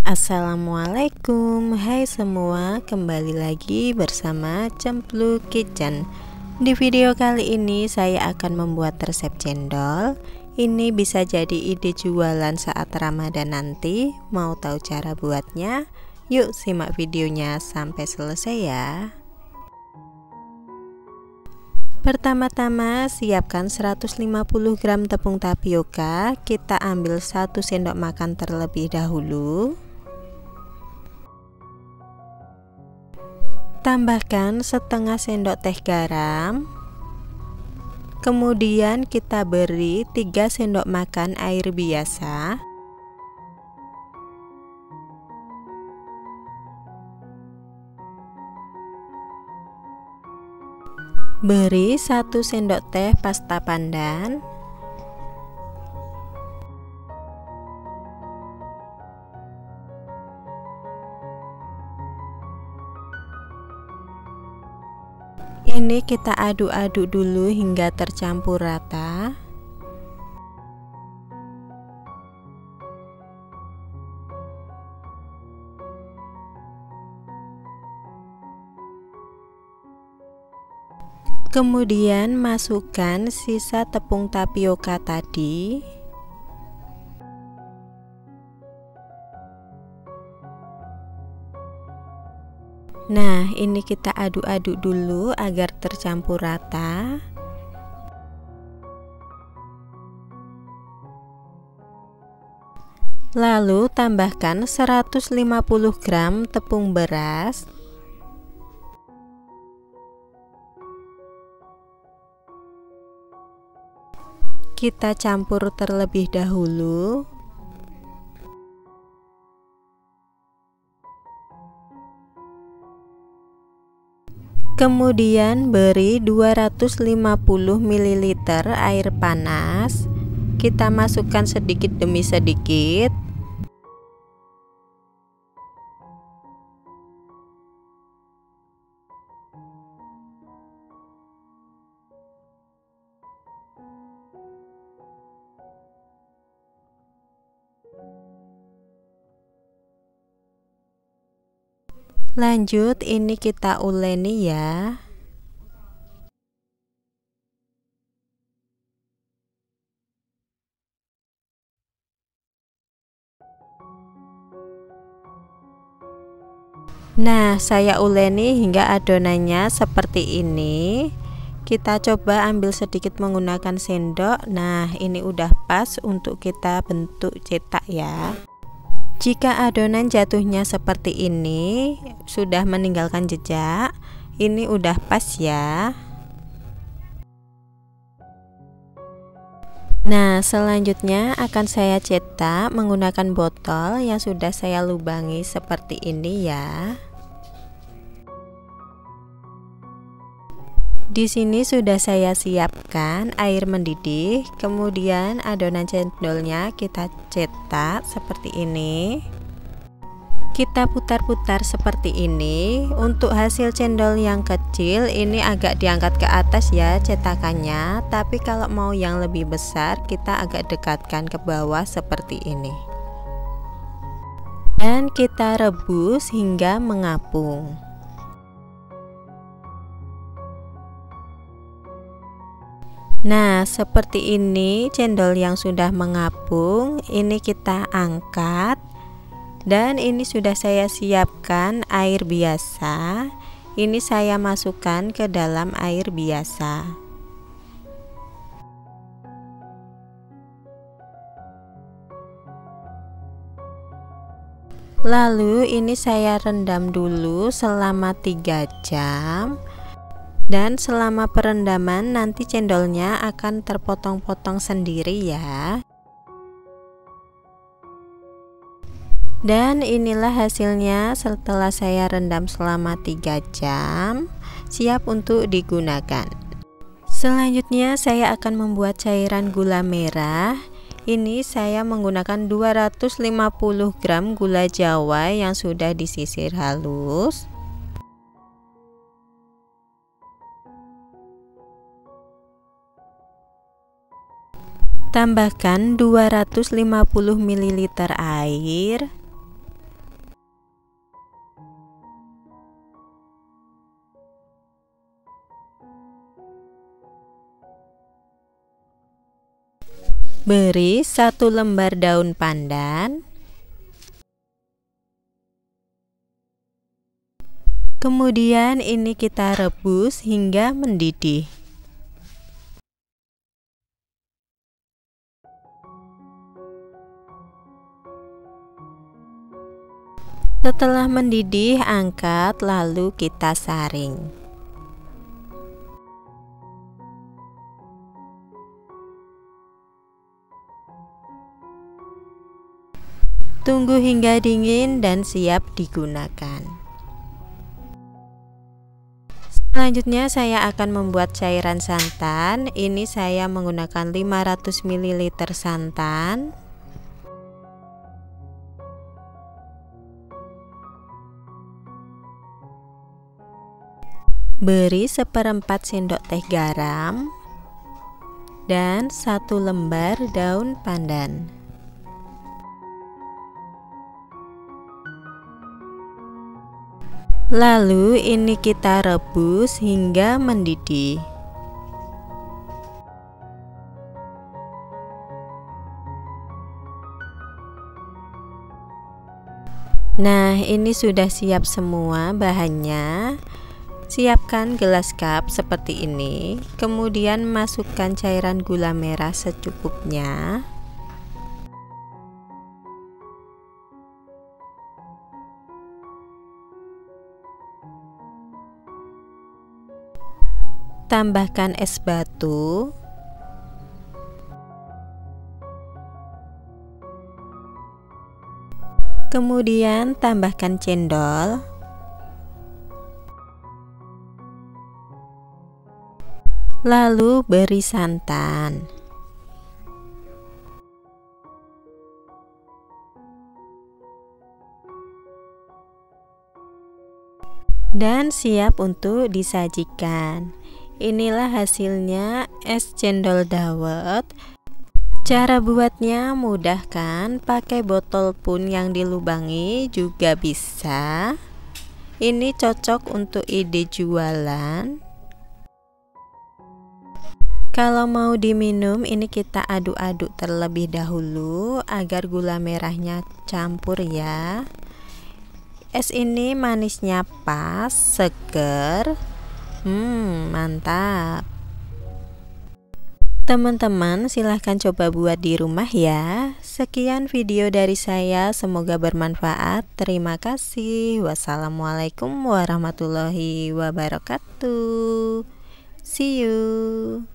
Assalamualaikum, hai semua, kembali lagi bersama Cempluk Kitchen. Di video kali ini saya akan membuat resep cendol. Ini bisa jadi ide jualan saat Ramadan nanti. Mau tahu cara buatnya? Yuk simak videonya sampai selesai ya. Pertama-tama siapkan 150 gram tepung tapioka. Kita ambil 1 sendok makan terlebih dahulu. Tambahkan setengah sendok teh garam. Kemudian kita beri 3 sendok makan air biasa. Beri 1 sendok teh pasta pandan. Ini kita aduk-aduk dulu hingga tercampur rata. Kemudian masukkan sisa tepung tapioka tadi. Nah, ini kita aduk-aduk dulu agar tercampur rata. Lalu tambahkan 150 gram tepung beras. Kita campur terlebih dahulu. Kemudian beri 250 ml air panas. Kita masukkan sedikit demi sedikit. Lanjut, ini kita uleni ya. Nah, saya uleni hingga adonannya seperti ini. Kita coba ambil sedikit menggunakan sendok. Nah, ini udah pas untuk kita bentuk cetak ya. Jika adonan jatuhnya seperti ini, sudah meninggalkan jejak, ini udah pas ya. Nah, selanjutnya akan saya cetak menggunakan botol yang sudah saya lubangi seperti ini ya. Di sini sudah saya siapkan air mendidih, kemudian adonan cendolnya kita cetak seperti ini. Kita putar-putar seperti ini. Untuk hasil cendol yang kecil ini agak diangkat ke atas ya cetakannya, tapi kalau mau yang lebih besar kita agak dekatkan ke bawah seperti ini. Dan kita rebus hingga mengapung. Nah, seperti ini cendol yang sudah mengapung. Ini kita angkat. Dan ini sudah saya siapkan air biasa. Ini saya masukkan ke dalam air biasa. Lalu ini saya rendam dulu selama 3 jam. Dan selama perendaman nanti cendolnya akan terpotong-potong sendiri ya. Dan inilah hasilnya setelah saya rendam selama 3 jam, siap untuk digunakan. Selanjutnya saya akan membuat cairan gula merah. Ini saya menggunakan 250 gram gula jawa yang sudah disisir halus. Tambahkan 250 ml air. Beri 1 lembar daun pandan. Kemudian ini kita rebus hingga mendidih. Setelah mendidih, angkat lalu kita saring. Tunggu hingga dingin dan siap digunakan. Selanjutnya saya akan membuat cairan santan. Ini saya menggunakan 500 ml santan. Beri 1/4 sendok teh garam dan 1 lembar daun pandan. Lalu ini kita rebus hingga mendidih. Nah, ini sudah siap semua bahannya. Siapkan gelas cup seperti ini. Kemudian masukkan cairan gula merah secukupnya. Tambahkan es batu. Kemudian tambahkan cendol. Lalu beri santan. Dan siap untuk disajikan. Inilah hasilnya es cendol dawet. Cara buatnya mudah kan? Pakai botol pun yang dilubangi juga bisa. Ini cocok untuk ide jualan. Kalau mau diminum, ini kita aduk-aduk terlebih dahulu agar gula merahnya campur ya. Es ini manisnya pas, seger. Mantap. Teman-teman, silahkan coba buat di rumah ya. Sekian video dari saya, semoga bermanfaat. Terima kasih. Wassalamualaikum warahmatullahi wabarakatuh. See you.